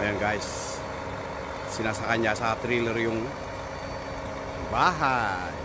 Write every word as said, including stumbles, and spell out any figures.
Ayan guys, sinasakyan niya sa trailer yung bahay.